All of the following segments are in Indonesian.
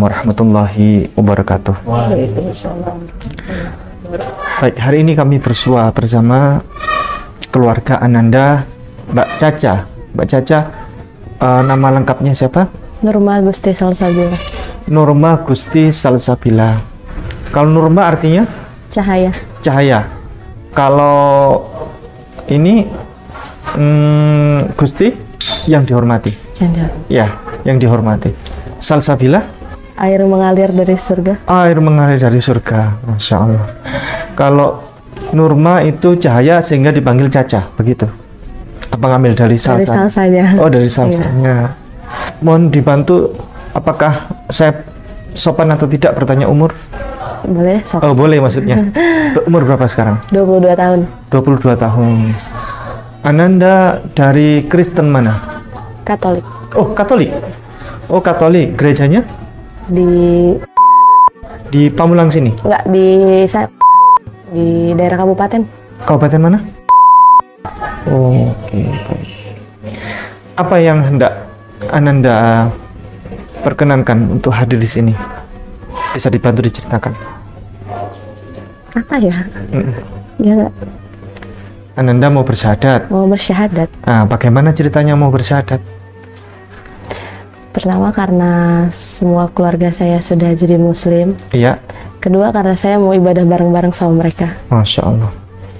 warahmatullahi wabarakatuh. Waalaikumsalam. Baik, hari ini kami bersua bersama keluarga Ananda, Mbak Caca. Mbak Caca, nama lengkapnya siapa? Nurma Gusti Salsabila. Nurma Gusti Salsabila. Kalau Nurma artinya? Cahaya. Cahaya. Kalau ini Gusti yang dihormati. Canda. Ya, yang dihormati. Salsabila? Air mengalir dari surga. Air mengalir dari surga. Masya Allah. Kalau Nurma itu cahaya sehingga dipanggil Caca, begitu? Apa ngambil dari salsa? Dari salsanya. Oh, dari salsanya. Mohon dibantu, apakah saya sopan atau tidak bertanya umur? Boleh, sopan. Oh, boleh maksudnya. Umur berapa sekarang? 22 tahun. 22 tahun. Ananda dari Kristen mana? Katolik. Oh, Katolik. Oh, Katolik. Gerejanya? Di Pamulang sini? Enggak, di daerah kabupaten. Kabupaten mana? Oh, oke. Baik. Apa yang hendak Ananda perkenankan untuk hadir di sini? Bisa dibantu diceritakan? Apa ya? Ya, Ananda mau bersyahadat. mau bersyahadat. Nah, bagaimana ceritanya mau bersyahadat? Pertama karena semua keluarga saya sudah jadi muslim. Iya. Kedua karena saya mau ibadah bareng-bareng sama mereka. Masya Allah.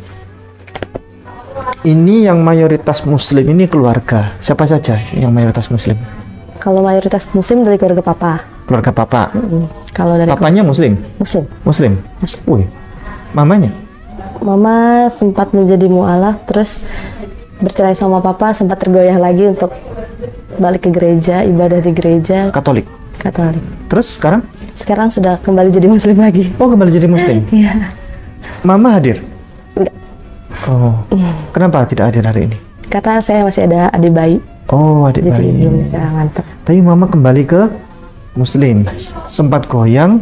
Ini yang mayoritas muslim ini keluarga. Siapa saja yang mayoritas muslim? Kalau mayoritas muslim dari keluarga papa. Keluarga papa. Kalau dari Papanya muslim? muslim. Muslim? Wih. Mamanya? Mama sempat menjadi mu'alaf, terus bercerai sama papa, sempat tergoyah lagi untuk balik ke gereja, ibadah di gereja Katolik. Katolik. Terus sekarang? Sekarang sudah kembali jadi muslim lagi. Oh, kembali jadi muslim? Iya. Mama hadir? Enggak. Oh. Kenapa tidak hadir hari ini? Karena saya masih ada adik bayi, Oh, adik jadi bayi. belum bisa nganter. Tapi mama kembali ke muslim. Sempat goyang,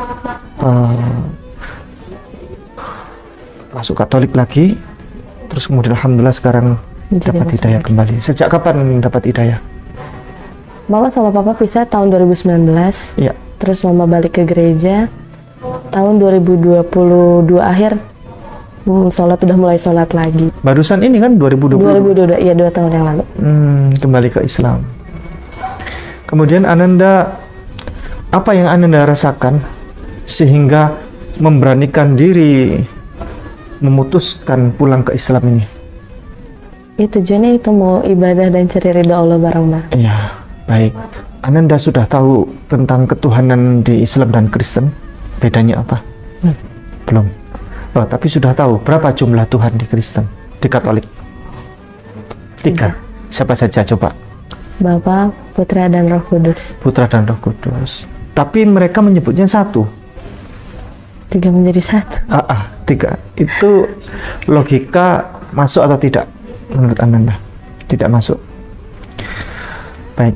masuk Katolik lagi, terus kemudian alhamdulillah sekarang Jadi dapat muslim hidayah lagi. kembali. Sejak kapan dapat hidayah? Mama sama papa pisah tahun 2019. Iya. Terus mama balik ke gereja tahun 2022 akhir. Sholat udah mulai sholat lagi. Barusan ini kan 2020. 2022, iya 2 tahun yang lalu. Kembali ke Islam. Kemudian Ananda, apa yang Ananda rasakan sehingga memberanikan diri memutuskan pulang ke Islam ini? Ya, tujuannya itu mau ibadah dan cari ridho Allah bareng-bareng. Iya, baik. Ananda sudah tahu tentang ketuhanan di Islam dan Kristen? Bedanya apa? Belum. Oh, tapi sudah tahu berapa jumlah Tuhan di Kristen, di Katolik? 3. Siapa saja coba? Bapa, Putra, dan Roh Kudus. Putra dan Roh Kudus. Tapi mereka menyebutnya 1. 3 menjadi 1. 3. Itu logika masuk atau tidak menurut Ananda? Tidak masuk. Baik.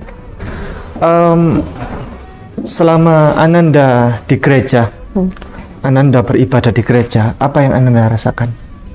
Selama Ananda di gereja, Ananda beribadah di gereja, apa yang Ananda rasakan?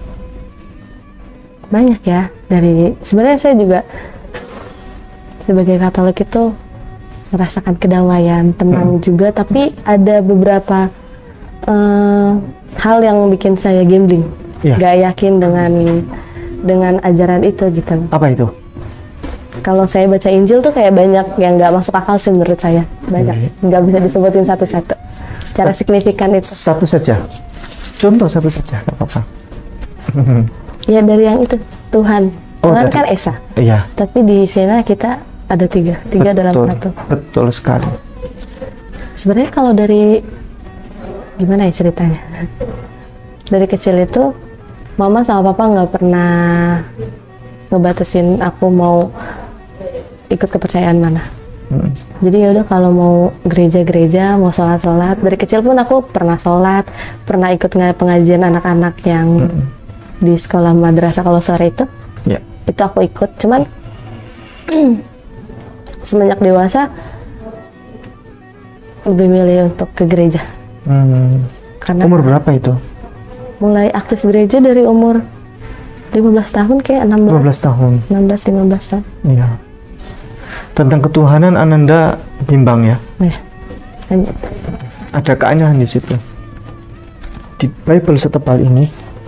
Banyak ya. Sebenarnya saya juga sebagai Katolik itu merasakan kedamaian, tenang juga, tapi ada beberapa hal yang bikin saya gambling. Iya. Gak yakin dengan ajaran itu gitu. Apa itu? Kalau saya baca Injil tuh kayak banyak yang nggak masuk akal sih menurut saya. Banyak, nggak bisa disebutin satu-satu. Secara signifikan itu. Satu saja. Contoh satu saja, nggak apa-apa. Ya dari yang itu, Tuhan. Oh, Tuhan dari- kan Esa. Iya. Tapi di sana kita ada 3 dalam Betul, satu. betul sekali. Sebenarnya kalau dari gimana ya ceritanya? Dari kecil itu mama sama papa nggak pernah ngebatasin aku mau ikut kepercayaan mana. Jadi ya udah kalau mau gereja-gereja, mau sholat-sholat. Dari kecil pun aku pernah sholat, pernah ikut pengajian anak-anak yang di sekolah madrasah kalau sore itu. Ya. Itu aku ikut. Cuman semenjak dewasa lebih milih untuk ke gereja. Karena Umur berapa itu? mulai aktif gereja dari umur 15 tahun kayak 15 tahun. 15 tahun. Iya. Tentang ketuhanan Ananda bimbang ya. Nah, Ada keanehan di situ. Di Bible setebal ini,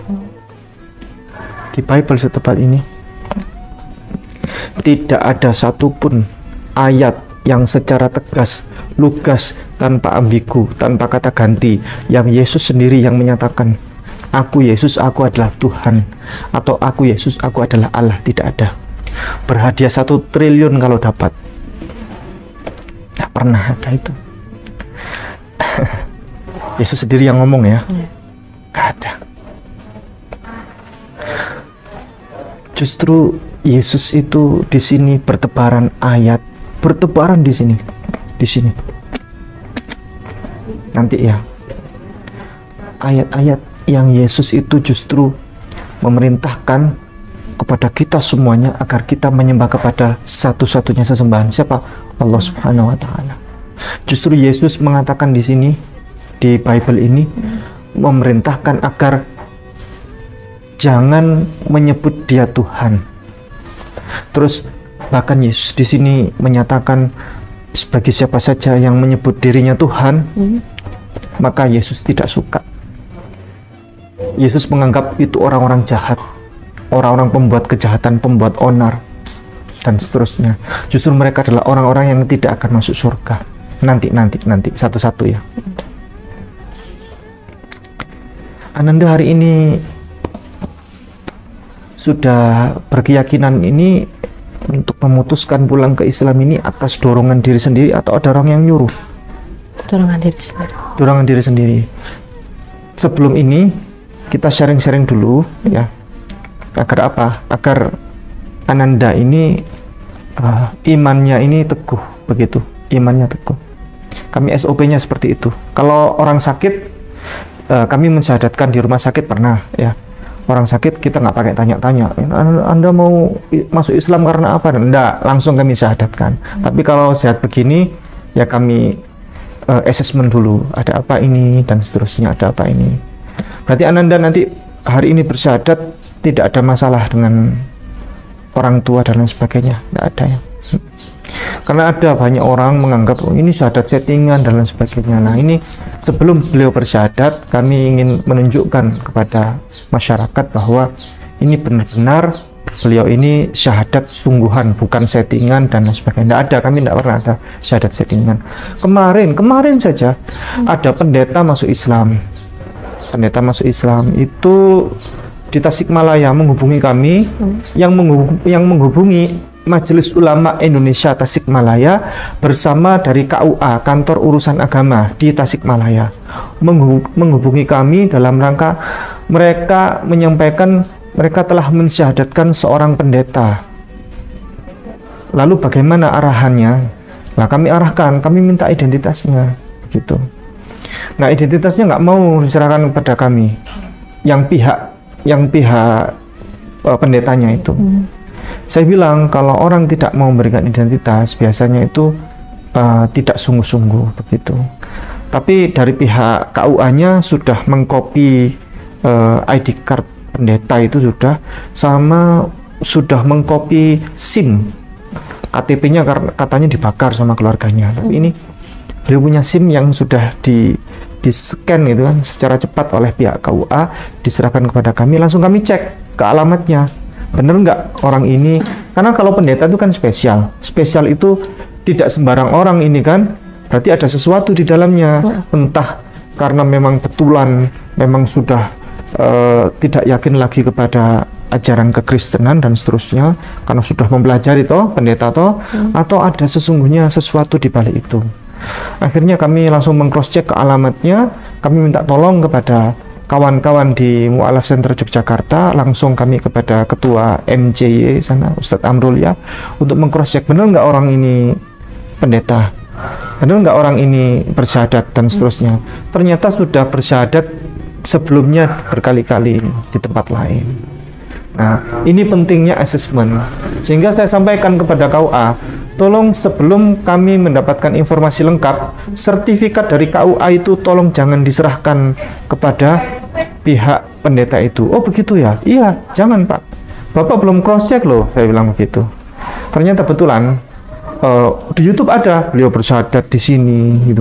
tidak ada satupun ayat yang secara tegas, lugas, tanpa ambigu, tanpa kata ganti, yang Yesus sendiri yang menyatakan, aku Yesus, aku adalah Tuhan, atau aku Yesus, aku adalah Allah. Tidak ada. Berhadiah 1 triliun kalau dapat. Tidak pernah ada itu. Yesus sendiri yang ngomong ya. Tidak ada. Justru Yesus itu di sini bertebaran ayat, bertebaran di sini. Nanti ya. Ayat-ayat yang Yesus itu justru memerintahkan kepada kita semuanya agar kita menyembah kepada satu-satunya sesembahan. Siapa? Allah Subhanahu wa taala. Justru Yesus mengatakan di sini, di Bible ini, memerintahkan agar jangan menyebut Dia Tuhan. Terus bahkan Yesus di sini menyatakan bagi siapa saja yang menyebut dirinya Tuhan, maka Yesus tidak suka. Yesus menganggap itu orang-orang jahat, orang-orang pembuat kejahatan, pembuat onar, dan seterusnya. Justru mereka adalah orang-orang yang tidak akan masuk surga. Nanti satu-satu ya. Ananda hari ini sudah berkeyakinan ini untuk memutuskan pulang ke Islam ini atas dorongan diri sendiri atau ada orang yang nyuruh? Dorongan diri sendiri. Dorongan diri sendiri. Sebelum ini kita sharing-sharing dulu ya. Agar apa? Agar Ananda ini imannya ini teguh, begitu. Imannya teguh. Kami SOP-nya seperti itu. Kalau orang sakit, kami mensyahadatkan di rumah sakit pernah ya. Orang sakit kita nggak pakai tanya-tanya, Anda mau masuk Islam karena apa? Enggak, langsung kami syahadatkan. Tapi kalau sehat begini, ya kami assessment dulu, ada apa ini dan seterusnya, ada apa ini. Berarti Ananda nanti hari ini bersyahadat tidak ada masalah dengan orang tua dan lain sebagainya, tidak ada ya. Karena ada banyak orang menganggap ini syahadat settingan dan lain sebagainya. Nah ini sebelum beliau bersyahadat, kami ingin menunjukkan kepada masyarakat bahwa ini benar-benar beliau ini syahadat sungguhan, bukan settingan dan lain sebagainya. Tidak ada, kami tidak pernah ada syahadat settingan. Kemarin saja ada pendeta masuk Islam. Pendeta masuk Islam itu di Tasikmalaya menghubungi kami, yang menghubungi Majelis Ulama Indonesia Tasikmalaya bersama dari KUA, Kantor Urusan Agama di Tasikmalaya, menghubungi kami dalam rangka mereka menyampaikan mereka telah mensyahadatkan seorang pendeta. Lalu bagaimana arahannya? Nah, kami arahkan, kami minta identitasnya, gitu. Nah, identitasnya nggak mau diserahkan kepada kami, yang pihak pendetanya itu. Saya bilang kalau orang tidak mau memberikan identitas, biasanya itu tidak sungguh-sungguh begitu. Tapi dari pihak KUA-nya sudah mengcopy ID card pendeta itu sudah mengcopy SIM. KTP-nya katanya dibakar sama keluarganya. Tapi ini beliau punya SIM yang sudah di scan gitu kan secara cepat oleh pihak KUA, diserahkan kepada kami, langsung kami cek ke alamatnya. Bener nggak orang ini? Karena kalau pendeta itu kan spesial itu tidak sembarang orang ini kan, berarti ada sesuatu di dalamnya. Entah karena memang betulan memang sudah tidak yakin lagi kepada ajaran kekristenan dan seterusnya, karena sudah mempelajari pendeta atau ada sesungguhnya sesuatu di balik itu. Akhirnya kami langsung meng-cross check ke alamatnya, kami minta tolong kepada kawan-kawan di Mu'alaf Center Yogyakarta, langsung kami kepada ketua MCY sana, Ustadz Amrul ya, untuk meng-cross check benar nggak orang ini pendeta, benar nggak orang ini bersyahadat dan seterusnya. Ternyata sudah bersyahadat sebelumnya berkali-kali di tempat lain. Nah, ini pentingnya assessment. Sehingga saya sampaikan kepada KUA, tolong sebelum kami mendapatkan informasi lengkap, sertifikat dari KUA itu tolong jangan diserahkan kepada pihak pendeta itu. Oh begitu ya? Iya, jangan Pak. Bapak belum cross check loh, saya bilang begitu. Ternyata betulan di YouTube ada beliau bersyahadat di sini, gitu kan.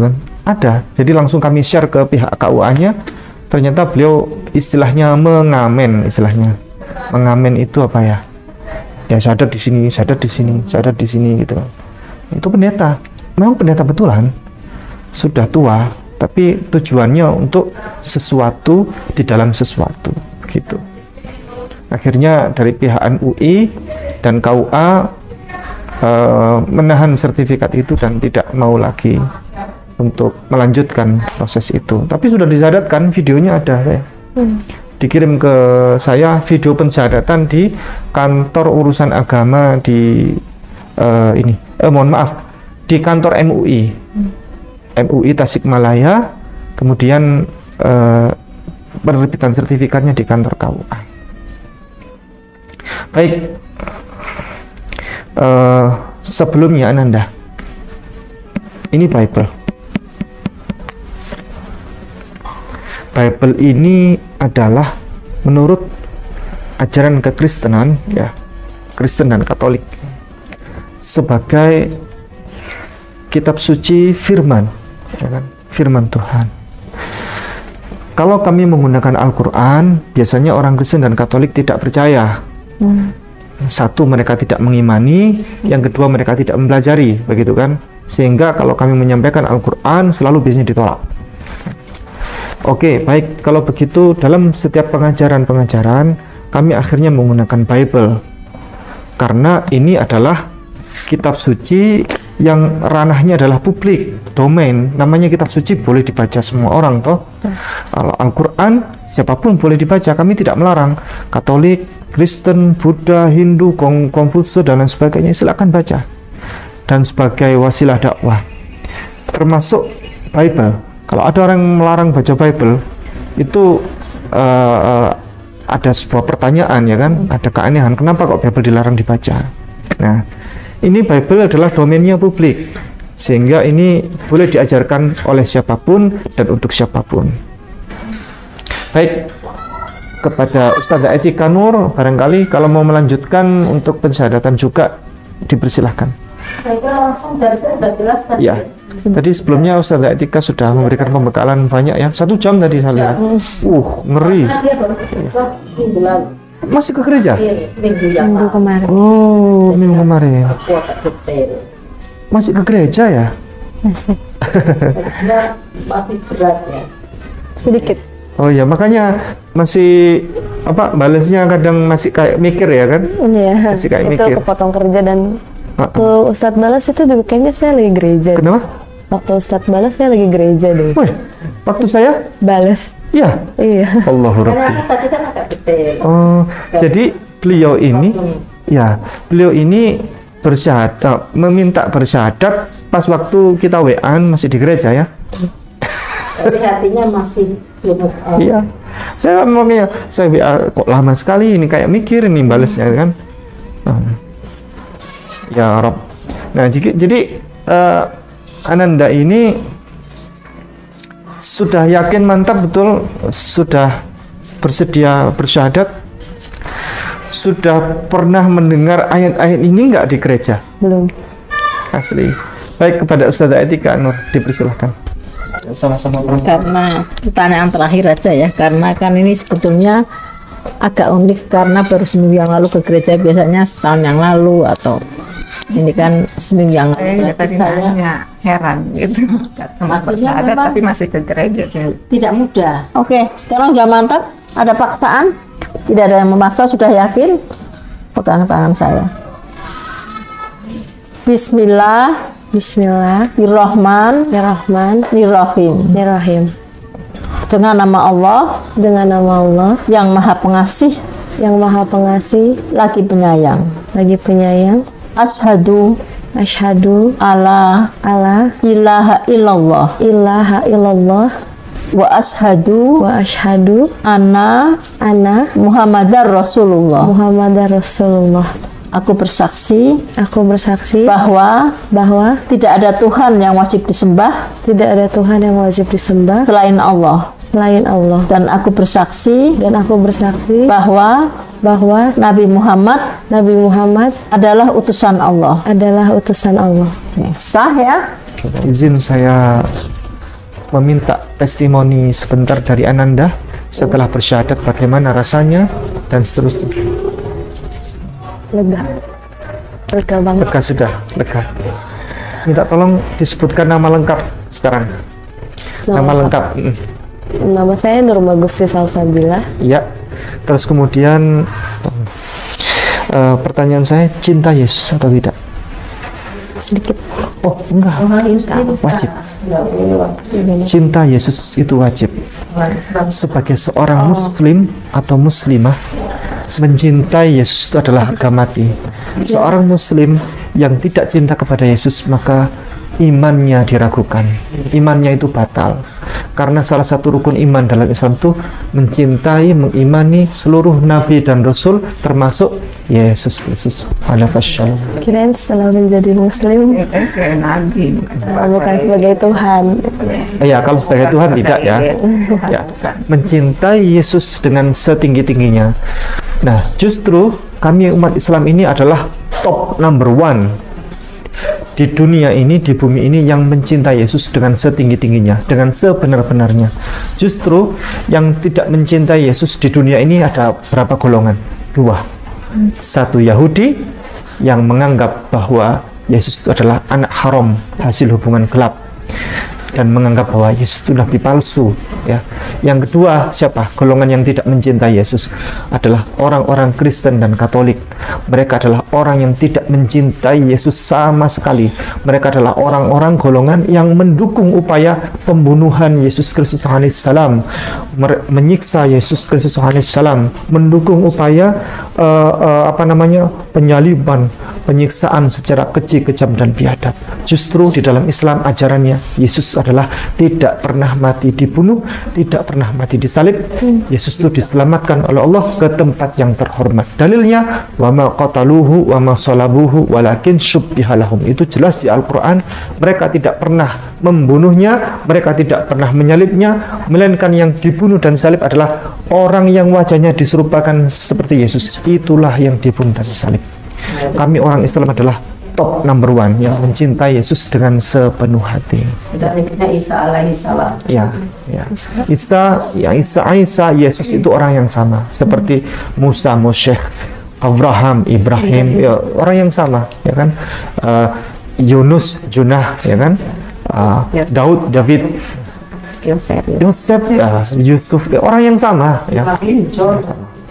Ada. Jadi langsung kami share ke pihak KUA-nya. Ternyata beliau istilahnya mengamen, istilahnya. Mengamen itu apa ya? Ya syahadat di sini, syahadat di sini, syahadat di sini gitu. Itu pendeta. Memang pendeta betulan. Sudah tua, tapi tujuannya untuk sesuatu di dalam sesuatu gitu. Akhirnya dari pihak MUI dan KUA menahan sertifikat itu dan tidak mau lagi untuk melanjutkan proses itu. Tapi sudah disyahadatkan, videonya ada. Dikirim ke saya video pensyahadatan di kantor urusan agama di mohon maaf, di kantor MUI. MUI Tasikmalaya, kemudian penerbitan sertifikatnya di kantor KUA. Baik, sebelumnya Ananda, ini Bible. Bible ini adalah menurut ajaran kekristenan, ya, Kristen dan Katolik, sebagai kitab suci firman, ya kan? Firman Tuhan. Kalau kami menggunakan Al-Quran, biasanya orang Kristen dan Katolik tidak percaya. Satu, mereka tidak mengimani, yang kedua mereka tidak mempelajari, begitu kan? Sehingga kalau kami menyampaikan Al-Quran selalu biasanya ditolak. Oke, baik, kalau begitu dalam setiap pengajaran-pengajaran kami akhirnya menggunakan Bible, karena ini adalah kitab suci yang ranahnya adalah publik, domain. Namanya kitab suci boleh dibaca semua orang toh. Kalau Al-Quran siapapun boleh dibaca, kami tidak melarang. Katolik, Kristen, Buddha, Hindu, Konfutse dan lain sebagainya, silakan baca. Dan sebagai wasilah dakwah, termasuk Bible. Kalau ada orang yang melarang baca Bible, itu ada sebuah pertanyaan, ya kan? Ada keanehan, kenapa kok Bible dilarang dibaca? Nah, ini Bible adalah domainnya publik, sehingga ini boleh diajarkan oleh siapapun dan untuk siapapun. Baik, kepada Ustazah Etika Nur, barangkali kalau mau melanjutkan untuk pensyahadatan juga dipersilahkan. Langsung dari saya sudah jelas tadi. Ya, tadi sebelumnya Ustazah Etika sudah memberikan pembekalan banyak ya, 1 jam tadi saya lihat. Ngeri. Karena dia baru minggu lalu. Masih ke gereja? Minggu yang Minggu kemarin. Oh, minggu kemarin. kuota detail. Masih ke gereja ya? Masih. Karena masih berat ya. Sedikit. Oh ya, makanya masih balasnya kadang masih kayak mikir ya kan? Iya. Masih kayak Itu mikir. kepotong kerja dan waktu Ustadz balas itu juga kayaknya saya lagi gereja. Kenapa? Waktu Ustadz balas saya lagi gereja deh. Wih, waktu saya? Balas. Ya. Iya. Allahu Karena Rabbi. tadi kan agak detail. Oh, jadi beliau ini bersyahadat, meminta bersyahadat pas waktu kita WA-an masih di gereja ya. Tapi hatinya masih belum. Iya. Saya ngomongnya, saya WA kok lama sekali ini, kayak mikir ini balasnya kan. Ya Rob. Nah, jadi Ananda ini sudah yakin mantap betul, sudah bersedia bersyahadat, sudah pernah mendengar ayat-ayat ini nggak di gereja? Belum. Asli. Baik, kepada Ustazah Etika Nur, dipersilahkan. Sama-sama. Karena pertanyaan terakhir aja ya, karena kan ini sebetulnya agak unik karena baru seminggu yang lalu ke gereja, biasanya setahun yang lalu, atau ini kan seminggu yang lalu. Tadi nanya heran gitu, termasuk Maksudnya syahadat memang tapi masih ke gereja. Tidak mudah. Oke, sekarang udah mantap, ada paksaan, tidak ada yang memaksa, sudah yakin, pegang tangan saya. Bismillah, Bismillahirrahmanirrahim. Bismillahirrahmanirrahim. Dengan nama Allah Dengan nama Allah yang Maha Pengasih, yang Maha Pengasih, lagi penyayang. lagi penyayang. Asyhadu Asyhadu alla ilaha illallah ilaha illallah wa asyhadu wa asyhadu anna anna Muhammadar Rasulullah. Muhammadar Rasulullah. Aku bersaksi Aku bersaksi bahwa bahwa tidak ada Tuhan yang wajib disembah tidak ada Tuhan yang wajib disembah selain Allah, selain Allah. dan aku bersaksi Dan aku bersaksi bahwa bahwa Nabi Muhammad Nabi Muhammad adalah utusan Allah. adalah utusan Allah. Sah ya? Izin saya meminta testimoni sebentar dari Ananda setelah bersyahadat bagaimana rasanya dan seterusnya. Lega. Lega banget. Lega sudah, lega. Minta tolong disebutkan nama lengkap sekarang. Nama lengkap. Nama saya Nurma Gusti Salsabila. Ya. Terus kemudian pertanyaan saya, cinta Yesus atau tidak? Sedikit. Oh, enggak. Wajib. Cinta Yesus itu wajib. Sebagai seorang muslim atau muslimah, mencintai Yesus itu adalah harga mati. Seorang muslim yang tidak cinta kepada Yesus, maka imannya diragukan, imannya itu batal. Karena salah satu rukun iman dalam Islam itu mencintai, mengimani seluruh nabi dan rasul, termasuk Yesus Kristus. Kirain setelah menjadi muslim Saya nabi, bukan sebagai Tuhan. Ya, kalau sebagai Tuhan tidak ya. Ya, mencintai Yesus dengan setinggi-tingginya. Nah, justru kami umat Islam ini adalah top number one di dunia ini, di bumi ini, yang mencintai Yesus dengan setinggi-tingginya, dengan sebenar-benarnya. Justru yang tidak mencintai Yesus di dunia ini ada berapa golongan? Dua. Satu, Yahudi yang menganggap bahwa Yesus itu adalah anak haram, hasil hubungan gelap, dan menganggap bahwa Yesus itu nabi palsu, ya. Yang kedua, siapa? Golongan yang tidak mencintai Yesus adalah orang-orang Kristen dan Katolik. Mereka adalah orang yang tidak mencintai Yesus sama sekali. Mereka adalah orang-orang golongan yang mendukung upaya pembunuhan Yesus Kristus alaihissalam, menyiksa Yesus Kristus alaihissalam, mendukung upaya penyaliban, penyiksaan secara keji, kejam dan biadab. Justru di dalam Islam ajarannya Yesus adalah tidak pernah mati dibunuh, tidak pernah mati disalib. Yesus itu diselamatkan oleh Allah ke tempat yang terhormat. Dalilnya, wa ma qataluhu wa ma salabuhu walakin syubbiha lahum. Itu jelas di Al-Qur'an. Mereka tidak pernah membunuhnya, mereka tidak pernah menyalibnya, melainkan yang dibunuh dan salib adalah orang yang wajahnya diserupakan seperti Yesus. Itulah yang dibunuh dan salib. Kami orang Islam adalah top number one yang mencintai Yesus dengan sepenuh hati. Isa alaihi salam. Ya, ya. Isa, Yesus itu orang yang sama, seperti Musa, Moshe, Abraham, Ibrahim, ya, orang yang sama, ya kan? Yunus, Junah, ya kan? Daud, David, Yosef, Yusuf, ya, orang yang sama, ya.